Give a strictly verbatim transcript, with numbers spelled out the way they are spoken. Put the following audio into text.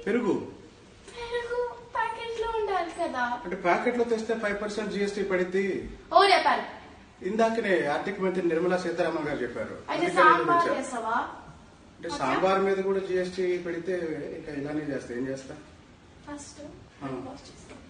పెరుగు పెరుగు ప్యాకెట్ లో ఉండాలి కదా. అంటే ప్యాకెట్ లో తెస్తే ఫైవ్ పర్సెంట్ జిఎస్టీ పడింది. ఓ చెప్పారు ఇందాకనే ఆర్థిక మంత్రి నిర్మలా సీతారామన్ గారు చెప్పారు. అయితే సాంబార్ చేస్తావా? అంటే సాంబార్ మీద కూడా జిఎస్టీ పెడితే ఇంకా ఇలానే చేస్తా. ఏం చేస్తా? ఫస్ట్